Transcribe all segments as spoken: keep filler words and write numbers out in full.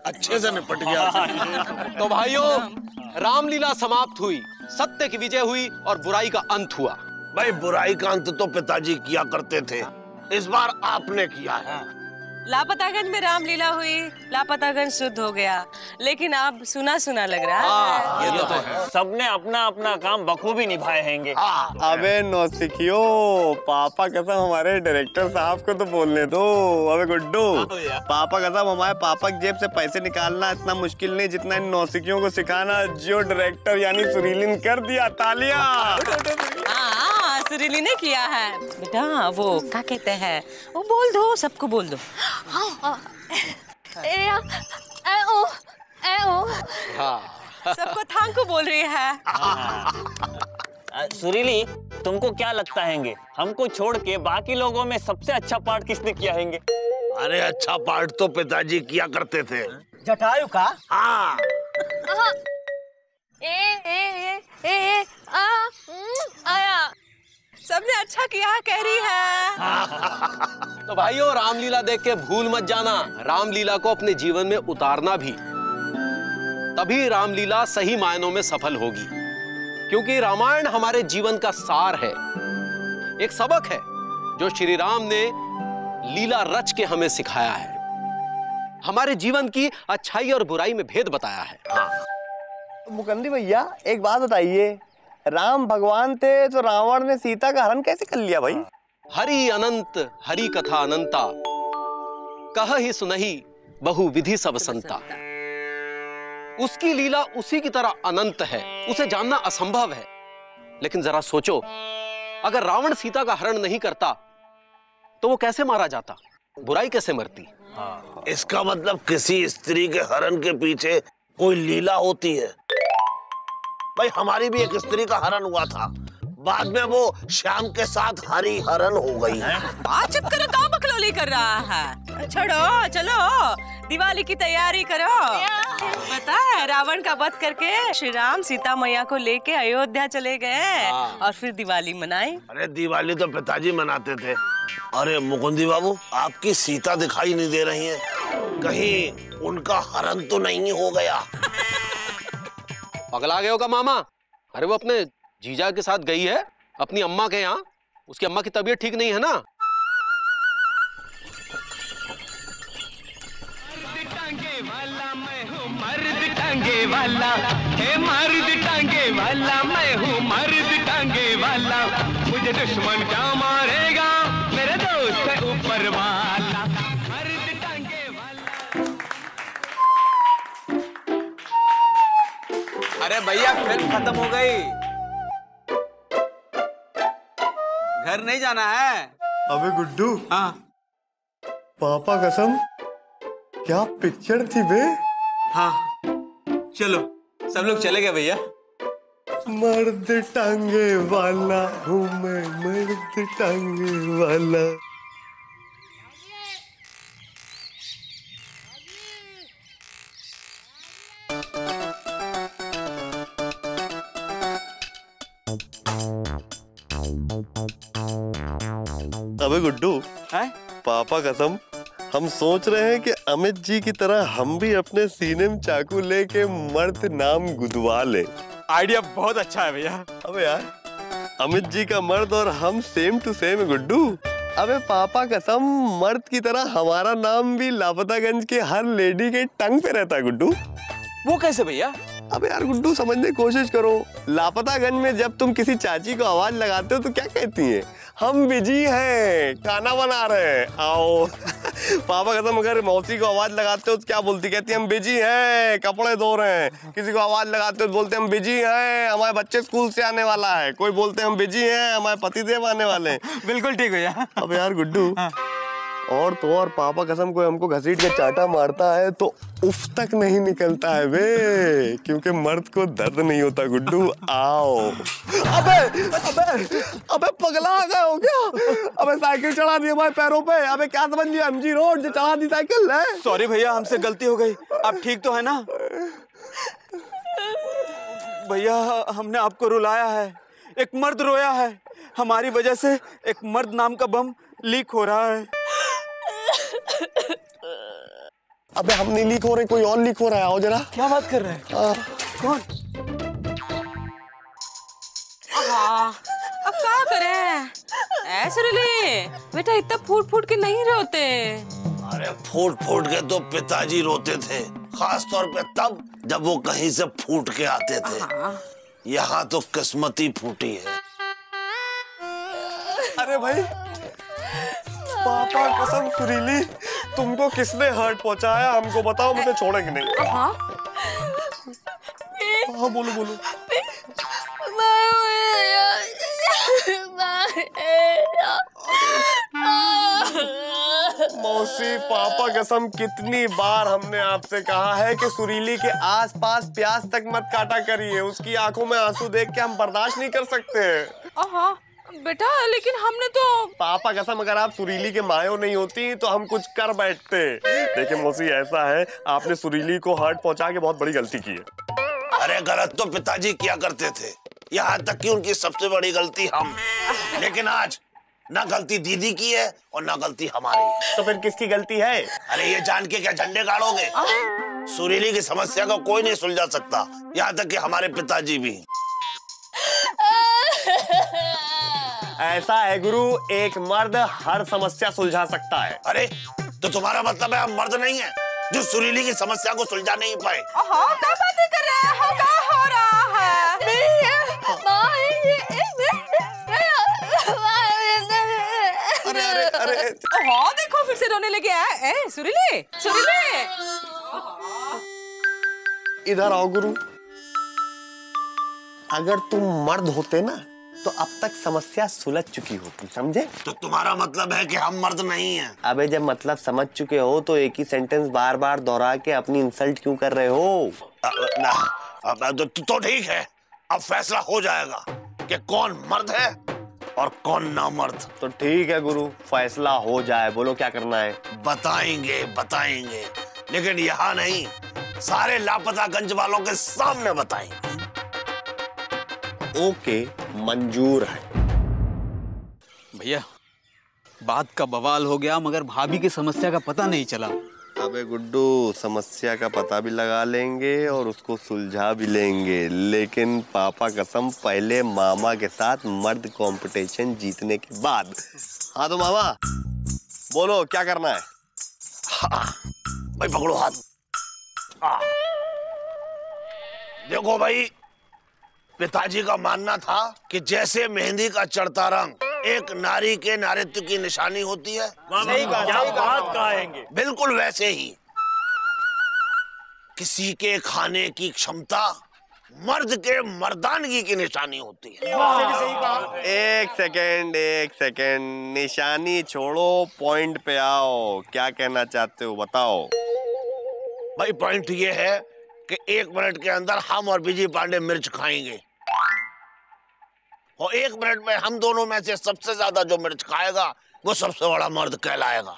अच्छे से निपट गया। तो भाइयों, रामलीला समाप्त हुई, सत्य की विजय हुई और बुराई का अंत हुआ। भाई बुराई का अंत तो पिताजी किया करते थे, इस बार आपने किया है। लापतागंज में रामलीला हुई, लापतागंज शुद्ध हो गया, लेकिन अब सुना सुना लग रहा है। ये तो है। सबने अपना अपना काम बखूबी निभाए हैंगे। अबे नौसिखियो, पापा कसम हमारे डायरेक्टर साहब को तो बोलने दो। अबे गुड्डू, पापा कसम हमारे पापा की जेब से पैसे निकालना इतना मुश्किल नहीं जितना इन नौसिखियों को सिखाना। जो डायरेक्टर यानी सुरीली ने कर दिया, तालियां। सुरीली ने किया है बेटा। वो क्या कहते हैं, वो बोल दो, सबको बोल दो। सबको थांग को बोल रही है। सुरीली, तुमको क्या लगता है हमको छोड़ के बाकी लोगों में सबसे अच्छा पार्ट किसने किया है? अरे अच्छा पार्ट तो पिताजी किया करते थे। जटायु का? हाँ। ए ए ए ए आ आया, सबने अच्छा किया कह रही है। तो भाइयों, रामलीला देख के भूल मत जाना, रामलीला को अपने जीवन में उतारना भी, तभी रामलीला सही मायनों में सफल होगी। क्योंकि रामायण हमारे जीवन का सार है, एक सबक है जो श्री राम ने लीला रच के हमें सिखाया है, हमारे जीवन की अच्छाई और बुराई में भेद बताया है। हाँ। मुकंदी भैया, एक बात बताइए, राम भगवान थे तो रावण ने सीता का हरण कैसे कर लिया भाई? हरि अनंत हरि कथा अनंता, कह ही सुनहि बहु विधि सब संता। उसकी लीला उसी की तरह अनंत है, उसे जानना असंभव है। लेकिन जरा सोचो, अगर रावण सीता का हरण नहीं करता तो वो कैसे मारा जाता, बुराई कैसे मरती? हाँ। इसका मतलब किसी स्त्री के हरण के पीछे कोई लीला होती है। भाई हमारी भी एक स्त्री का हरण हुआ था, बाद में वो श्याम के साथ हरी हरण हो गई है। आज चुप करो, कहाँ बकलोली कर रहा है? छोड़ो, चलो दिवाली की तैयारी करो। पता है, रावण का वध करके श्री राम सीता मैया को लेके अयोध्या चले गए और फिर दिवाली मनाई। अरे दिवाली तो पिताजी मनाते थे। अरे मुकुंदी बाबू, आपकी सीता दिखाई नहीं दे रही है, कहीं उनका हरण तो नहीं हो गया? पगला गए होगा मामा। अरे वो अपने जीजा के साथ गई है अपनी अम्मा के यहाँ, उसकी अम्मा की तबीयत ठीक नहीं है ना। टांगे वाला मैं हूँ, मर्द टांगे वाला, हे मर्द टांगे वाला मैं हूँ, मर्द टांगे वाला, मुझे दुश्मन क्या मारेगा, मेरे दोस्त है ऊपर वाला, मर्द टांगे वाला। अरे भैया, फिल्म खत्म हो गई, घर नहीं जाना है? अबे गुड्डू। हाँ। पापा कसम, क्या पिक्चर थी बे? हाँ, चलो सब लोग चले गए भैया। मर्द टांगे वाला हूँ मैं, मर्द टांगे वाला। अबे गुड्डू, पापा कसम, हम सोच रहे हैं कि अमित जी की तरह हम भी अपने सीने में चाकू लेके मर्द नाम गुदवा ले। आइडिया बहुत अच्छा है भैया। अबे यार, अमित जी का मर्द और हम सेम टू सेम है गुड्डू। अबे पापा कसम, मर्द की तरह हमारा नाम भी लापतागंज के हर लेडी के टंग पे रहता है गुड्डू। वो कैसे भैया? अबे यार गुड्डू, समझने की कोशिश करो। लापतागंज में जब तुम किसी चाची को आवाज लगाते हो तो क्या कहती हैं? हम बिजी हैं, खाना बना रहे हैं, आओ। पापा कसम, अगर मौसी को आवाज लगाते हो तो क्या बोलती? कहती है हम बिजी हैं, कपड़े धो रहे हैं। किसी को आवाज लगाते हो तो बोलते हैं हम बिजी हैं, हमारे बच्चे स्कूल से आने वाला है। कोई बोलते हैं हम बिजी हैं, हमारे पतिदेव आने वाले हैं। बिल्कुल ठीक भैया। अब यार गुड्डू, और तो और पापा कसम कोई हमको घसीट के चाटा मारता है तो उफ तक नहीं निकलता है वे, क्योंकि मर्द को दर्द नहीं होता गुड्डू। आओ। अबे अबे अबे पगला आ गए हो क्या? अबे साइकिल चढ़ा दी हमारे पैरों पे। अबे क्या समझ लिया, एमजी रोड जो चढ़ा दी साइकिल है? सॉरी भैया, हमसे गलती हो गई। आप ठीक तो है ना? भैया, हमने आपको रुलाया है, एक मर्द रोया है, हमारी वजह से एक मर्द नाम का बम लीक हो रहा है। अबे हम नहीं लीक हो रहे, कोई और लीक हो रहा है। आओ जरा। क्या बात कर रहे हैं? कौन? अब क्या करें? ऐसे रिली बेटा इतना फूट फूट के नहीं रोते। अरे फूट फूट के तो पिताजी रोते थे, खास तौर पे तब जब वो कहीं से फूट के आते थे। यहाँ तो किस्मत ही फूटी है। अरे भाई पापा कसम सुरीली, तुमको किसने हर्ट पहुंचाया हमको बताओ, मुझे छोड़ेंगे नहीं। हाँ हाँ बोलो बोलो। मौसी पापा कसम कितनी बार हमने आपसे कहा है कि सुरीली के आसपास प्यास तक मत काटा करिए, उसकी आंखों में आंसू देख के हम बर्दाश्त नहीं कर सकते। हाँ बेटा लेकिन हमने तो। पापा कसम अगर आप सुरीली के मायो नहीं होती तो हम कुछ कर बैठते। देखिए मौसी ऐसा है, आपने सुरीली को हर्ट पहुंचा के बहुत बड़ी गलती की है। अरे गलत तो पिताजी किया करते थे, यहाँ तक कि उनकी सबसे बड़ी गलती हम। लेकिन आज ना गलती दीदी की है और ना गलती हमारी। तो फिर किसकी गलती है? अरे ये जान के क्या झंडे गाड़ोगे? सुरीली की समस्या को कोई नहीं सुलझा सकता, यहाँ तक कि हमारे पिताजी भी। ऐसा है गुरु, एक मर्द हर समस्या सुलझा सकता है। अरे तो तुम्हारा मतलब है हम मर्द नहीं है जो सुरीली की समस्या को सुलझा नहीं पाए? हाँ क्या बातें कर रहे हैं? क्या हो रहा है? अरे अरे अरे हाँ देखो फिर से रोने लगे हैं। ए सुरीली सुरीली इधर आओ गुरु। अगर तुम मर्द होते ना तो अब तक समस्या सुलझ चुकी होती, समझे? तो तुम्हारा मतलब है कि हम मर्द नहीं हैं? अबे जब मतलब समझ चुके हो तो एक ही सेंटेंस बार बार दोहरा के अपनी इंसल्ट क्यों कर रहे हो? आ, ना, अब तो, तो ठीक है, अब फैसला हो जाएगा कि कौन मर्द है और कौन नामर्द। तो ठीक है गुरु, फैसला हो जाए, बोलो क्या करना है? बताएंगे बताएंगे, लेकिन यहाँ नहीं, सारे लापतागंज वालों के सामने बताएंगे। ओके मंजूर है। भैया बात का बवाल हो गया मगर भाभी की समस्या का पता नहीं चला। अबे गुड्डू समस्या का पता भी लगा लेंगे और उसको सुलझा भी लेंगे, लेकिन पापा कसम पहले मामा के साथ मर्द कंपटीशन जीतने के बाद। हाँ तो मामा बोलो क्या करना है? हाँ, भाई पकड़ो हाथ। हाँ। देखो भाई, पिताजी का मानना था कि जैसे मेहंदी का चढ़ता रंग एक नारी के नारित्व की निशानी होती है, सही कहा, क्या बात कहेंगे, बिल्कुल वैसे ही किसी के खाने की क्षमता मर्द के मर्दानगी की निशानी होती है। एक सेकेंड एक सेकेंड, निशानी छोड़ो, पॉइंट पे आओ। क्या कहना चाहते हो बताओ? भाई पॉइंट ये है कि एक मिनट के अंदर हम और विजय पांडे मिर्च खाएंगे और एक मिनट में हम दोनों में से सबसे ज्यादा जो मिर्च खाएगा वो सबसे बड़ा मर्द कहलाएगा।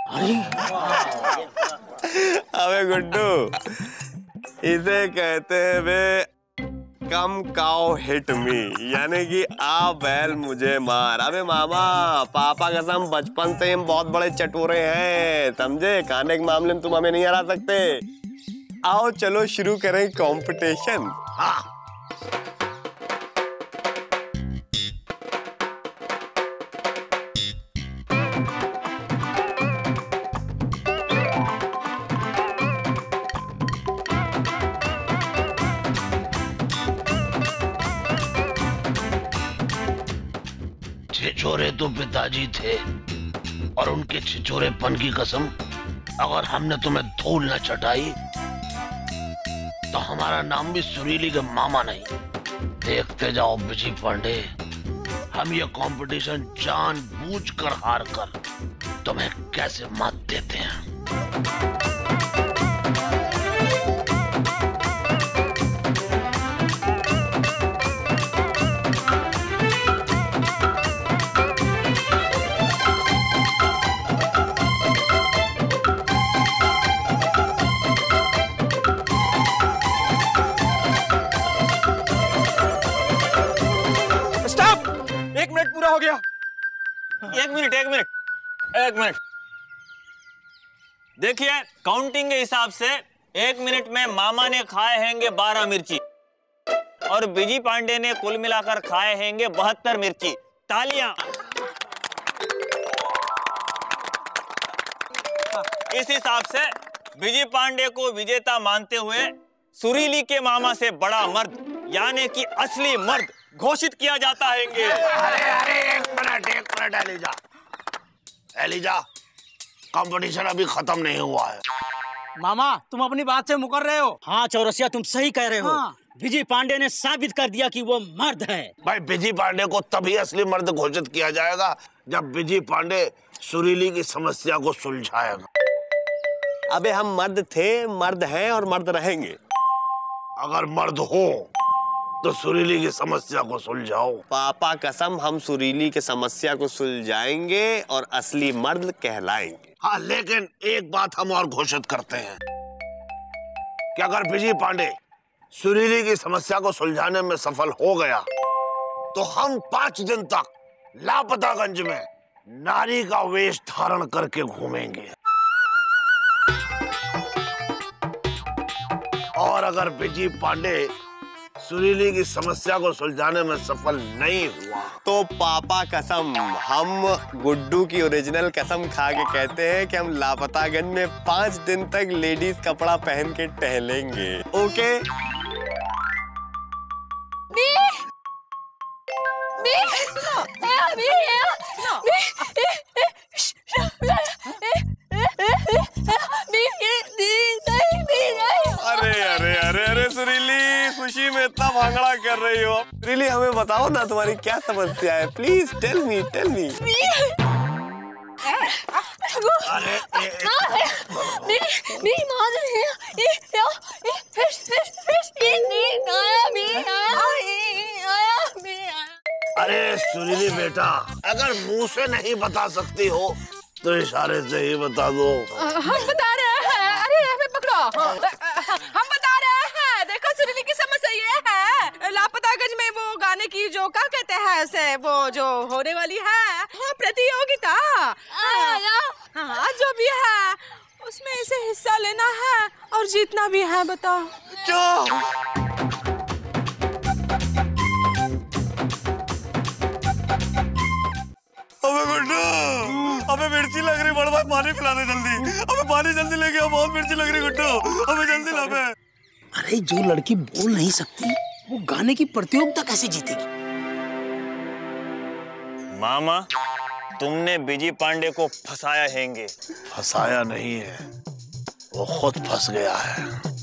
अबे गुड्डू इसे कहते हैं बे कम काओ हिट मी, यानी कि आ बैल मुझे मार। अबे मामा पापा कसम बचपन से हम बहुत बड़े चटोरे हैं, समझे? खाने के मामले में तुम हमें नहीं हरा सकते। आओ चलो शुरू करें कंपटीशन। हाँ छिछोरे तो पिताजी थे और उनके छिछोरेपन की कसम अगर हमने तुम्हें धूल न चटाई तो हमारा नाम भी सुरीली के मामा नहीं। देखते जाओ विजय पांडे, हम ये कंपटीशन जानबूझकर हार कर तुम्हें कैसे मात देते हैं। एक मिनट पूरा हो गया। एक मिनट एक मिनट एक मिनट देखिए, काउंटिंग के हिसाब से एक मिनट में मामा ने खाए हैंगे बारह मिर्ची और बिजी पांडे ने कुल मिलाकर खाए हैंगे बहत्तर मिर्ची। तालियां। इस हिसाब से बिजी पांडे को विजेता मानते हुए सुरीली के मामा से बड़ा मर्द यानी कि असली मर्द घोषित किया जाता है। अरे अरे एक मिनट एक मिनट एलिजा, एलिजा कंपटीशन अभी खत्म नहीं हुआ है। मामा तुम अपनी बात से मुकर रहे हो। हाँ चौरसिया तुम सही कह रहे हो। हाँ। बिजी पांडे ने साबित कर दिया कि वो मर्द है। भाई बिजी पांडे को तभी असली मर्द घोषित किया जाएगा जब बिजी पांडे सुरीली की समस्या को सुलझाएगा। अबे हम मर्द थे, मर्द हैं और मर्द रहेंगे। अगर मर्द हो तो सुरीली की समस्या को सुलझाओ। पापा कसम हम सुरीली की समस्या को सुलझाएंगे और असली मर्द कहलाएंगे। हाँ, लेकिन एक बात हम और घोषित करते हैं कि अगर बिजी पांडे सुरीली की समस्या को सुलझाने में सफल हो गया तो हम पांच दिन तक लापतागंज में नारी का वेश धारण करके घूमेंगे। और अगर बिजी पांडे सुरीली की समस्या को सुलझाने में सफल नहीं हुआ तो पापा कसम हम गुड्डू की ओरिजिनल कसम खा के कहते हैं कि हम लापतागंज में पांच दिन तक लेडीज कपड़ा पहन के टहलेंगे। ओके? अरे अरे अरे अरे सुरीली, खुशी में इतना भांगड़ा कर रही हो। सुरीली हमें बताओ ना तुम्हारी क्या समस्या है, please tell me tell me. अरे अरे सुरीली बेटा, अगर मुंह से नहीं बता सकती हो तो इशारे से ही बता दो। हम बता रहे हैं। अरे हमें पकड़ो। हम बता रहे हैं। देखो सुरीली की समस्या ये है, लापतागंज में वो गाने की जो क्या कहते हैं उसे, वो जो होने वाली है हाँ, प्रतियोगिता। हाँ जो भी है उसमें इसे हिस्सा लेना है और जीतना भी है। बताओ क्या? अबे गुड्डू, अबे मिर्ची लग रही, बड़ भाई पानी पिला दे जल्दी। अबे पानी जल्दी लेके आओ, बहुत मिर्ची लग रही गुड्डू, अबे जल्दी ला बे। अरे जो लड़की बोल नहीं सकती वो गाने की प्रतियोगिता कैसे जीतेगी? मामा तुमने बिजी पांडे को फंसाया हैंगे। फंसाया नहीं है, वो खुद फंस गया है।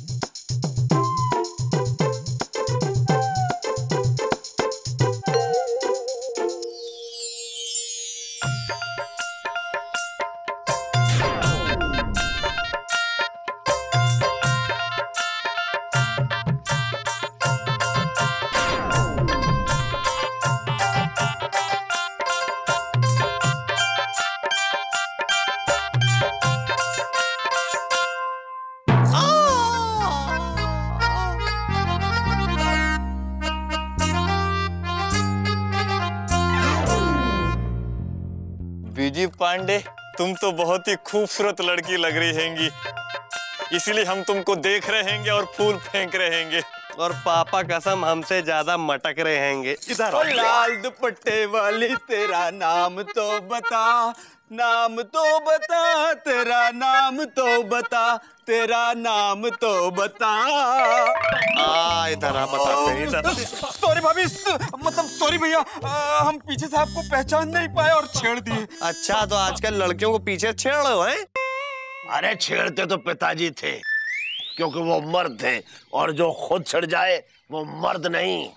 बिजी पांडे तुम तो बहुत ही खूबसूरत लड़की लग रही हैंगी, इसलिए हम तुमको देख रहे हैंगे और फूल फेंक रहे हैंगे। और पापा कसम हमसे ज्यादा मटक रहे हैंगे। इधर ओ लाल दुपट्टे वाली तेरा नाम तो बता, नाम तो बता, तेरा नाम तो बता, तेरा नाम तो बता। आ इधर आ, बताते हैं इधर। सॉरी भाभी, मतलब सॉरी भैया, हम पीछे से आपको पहचान नहीं पाए और छेड़ दिए। अच्छा तो आजकल लड़कियों को पीछे छेड़ रहे हो हैं? अरे छेड़ते तो पिताजी थे क्योंकि वो मर्द थे और जो खुद छिड़ जाए वो मर्द नहीं।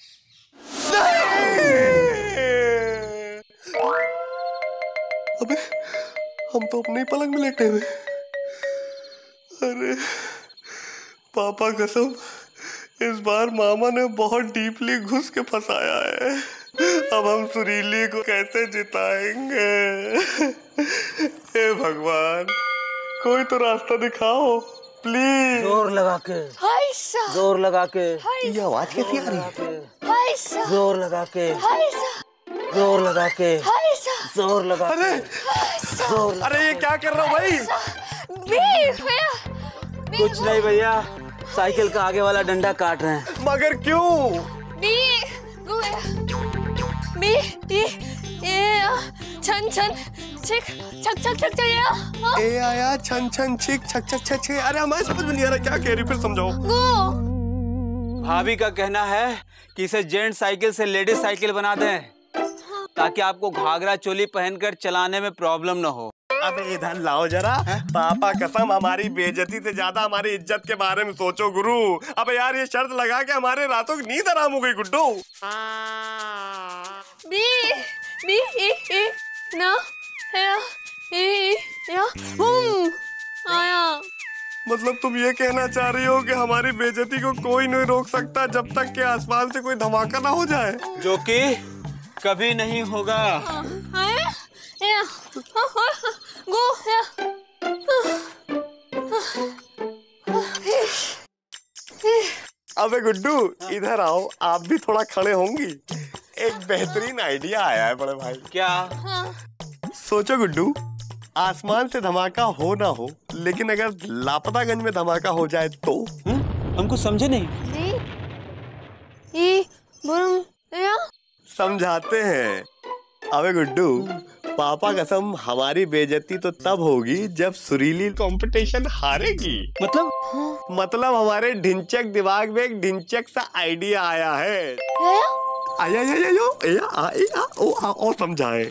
अबे हम तो अपने ही पलंग में लेटे हुए। अरे पापा कसम इस बार मामा ने बहुत डीपली घुस के फंसाया है। अब हम सुरीली को कैसे जिताएंगे? हे भगवान, कोई तो रास्ता दिखाओ प्लीज। जोर लगा के, जोर लगा के। ये आवाज कैसी आ रही है? जोर लगा के, जोर लगा के, जोर लगा के। अरे जोर लगा अरे ये क्या कर रहा हूँ भाई? कुछ नहीं भैया, साइकिल का आगे वाला डंडा काट रहे हैं। मगर क्यों? बी बी ये ये छन छन छिक छक छक छक छक ए आया छन छन छिक छक छक छक छक। अरे हमारे समझ में नहीं आ रहा क्या कह रही, फिर समझाओ। भाभी का कहना है कि इसे जेंट साइकिल से लेडीज साइकिल बना दें, ताकि आपको घाघरा चोली पहनकर चलाने में प्रॉब्लम न हो। अबे इधर लाओ जरा। पापा कसम, हमारी बेइज्जती से ज्यादा हमारी इज्जत के बारे में सोचो गुरु। अबे यार ये शर्त लगा के हमारे रातों की नींद हराम हो गई गुड्डू। बी बी ई ई ना है ई या बूम आया। मतलब तुम ये कहना चाह रही हो कि हमारी बेइज्जती को कोई नहीं रोक सकता जब तक कि आसमान से कोई धमाका ना हो जाए, जो कि कभी नहीं होगा। या गो या अबे गुड्डू इधर आओ, आप भी थोड़ा खड़े होंगी। एक बेहतरीन आइडिया आया है बड़े भाई। क्या? सोचो गुड्डू, आसमान से धमाका हो ना हो, लेकिन अगर लापतागंज में धमाका हो जाए तो? हुँ? हमको समझे नहीं। ई बुरम या समझाते हैं। अबे गुड्डू, पापा कसम हमारी बेइज्जती तो तब होगी जब सुरीली कंपटीशन हारेगी। मतलब? मतलब हमारे ढिंचक दिमाग में एक ढिंचक सा आइडिया आया है। आया या या यो या आ आ ओ आ ओ समझाए।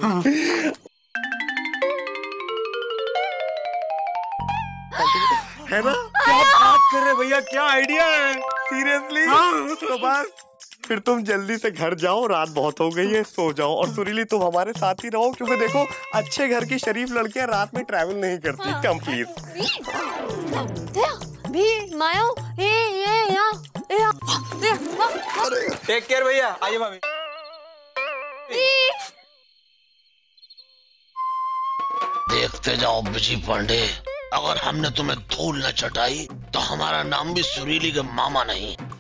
है ना? क्या बात कर रहे भैया, क्या आइडिया है। सीरियसली? तो बस फिर तुम जल्दी से घर जाओ, रात बहुत हो गई है, सो जाओ। और सुरीली तुम हमारे साथ ही रहो, क्योंकि देखो अच्छे घर की शरीफ लड़कियां रात में ट्रैवल नहीं करती। Come please. भी मायो ये ये या या टेक केयर भैया। आइए भाभी। देखते जाओ बिजी पांडे, अगर हमने तुम्हें धूल न चटाई तो हमारा नाम भी सुरीली के मामा नहीं।